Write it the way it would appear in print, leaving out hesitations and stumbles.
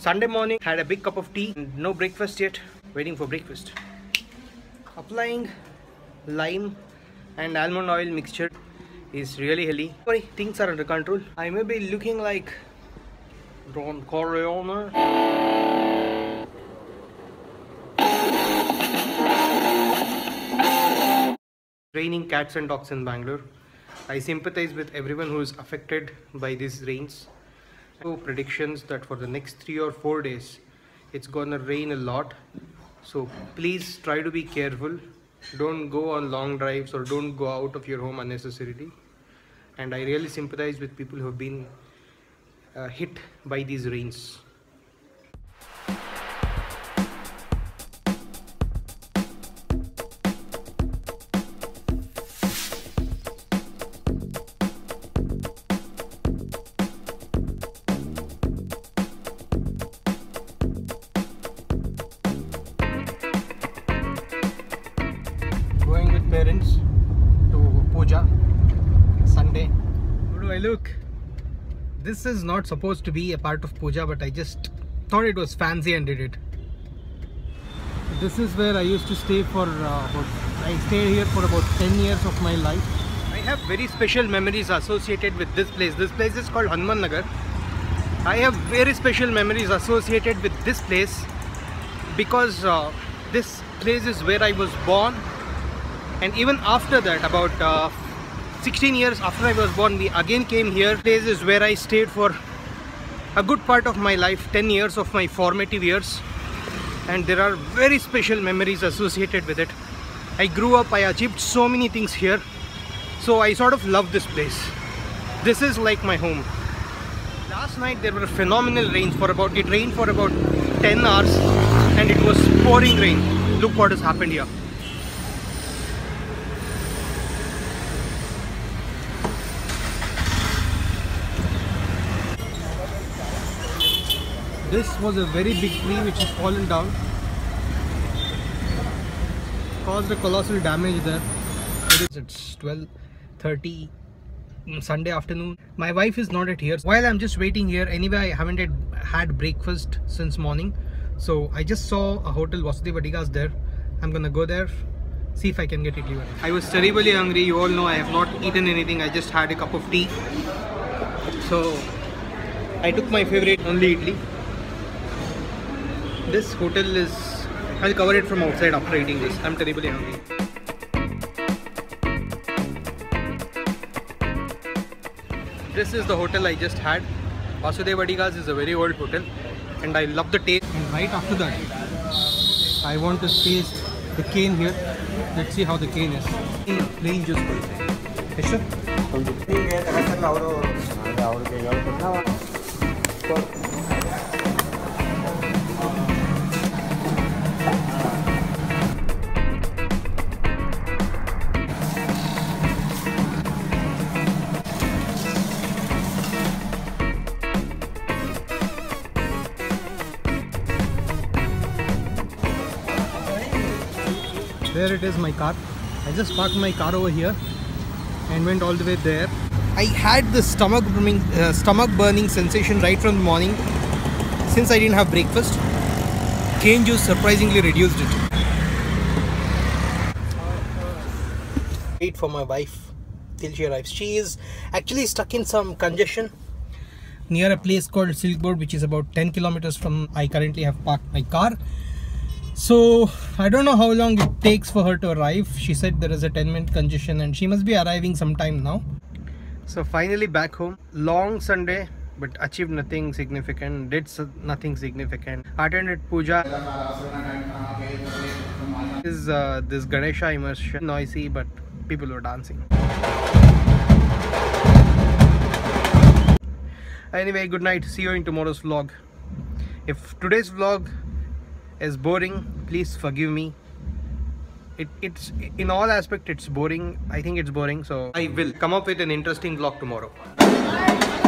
Sunday morning, had a big cup of tea. No breakfast yet. Waiting for breakfast. Applying lime and almond oil mixture is really healthy. Sorry, things are under control. I may be looking like Don Corleone. Raining cats and dogs in Bangalore. I sympathize with everyone who is affected by these rains. So predictions that for the next 3 or 4 days it's gonna rain a lot. So please try to be careful. Don't go on long drives or don't go out of your home unnecessarily. And I really sympathize with people who have been hit by these rains. Going with parents to puja Sunday. How do I look? This is not supposed to be a part of puja, but I just thought it was fancy and did it. This is where I used to stay for I stayed here for about 10 years of my life. I have very special memories associated with this place. This place is called Hanuman Nagar. I have very special memories associated with this place because this place is where I was born. And even after that, about 16 years after I was born, we again came here. This place is where I stayed for a good part of my life, 10 years of my formative years. And there are very special memories associated with it. I grew up, I achieved so many things here. So I sort of love this place. This is like my home. Last night there were phenomenal rains it rained for about 10 hours and it was pouring rain. Look what has happened here. This was a very big tree which has fallen down. Caused a colossal damage there. It's 12:30 Sunday afternoon. My wife is not at here. While I'm just waiting here, anyway I haven't had breakfast since morning. So I just saw a hotel, Vasudeva Digas there. I'm gonna go there, see if I can get idli. I was terribly hungry. You all know I have not eaten anything. I just had a cup of tea. So I took my favorite, only idli. This hotel is, I'll cover it from outside after eating this. I'm terribly hungry. This is the hotel I just had. Vasudeva Digas is a very old hotel and I love the taste. And right after that, I want to taste the cane here. Let's see how the cane is. Plain juice. There it is, my car. I just parked my car over here and went all the way there. I had the stomach burning sensation right from the morning since I didn't have breakfast. Cane juice surprisingly reduced it. Wait for my wife till she arrives. She is actually stuck in some congestion near a place called Silk Board, which is about 10 kilometers from I currently have parked my car. So I don't know how long it takes for her to arrive. She said there is a 10-minute congestion and she must be arriving sometime now. So finally back home. Long Sunday, but achieved nothing significant, did nothing significant. Attended puja. This Ganesha immersion, noisy, but people were dancing. Anyway, good night. See you in tomorrow's vlog. If today's vlog is boring, please forgive me. It's in all aspects it's boring. I think it's boring, so I will come up with an interesting vlog tomorrow.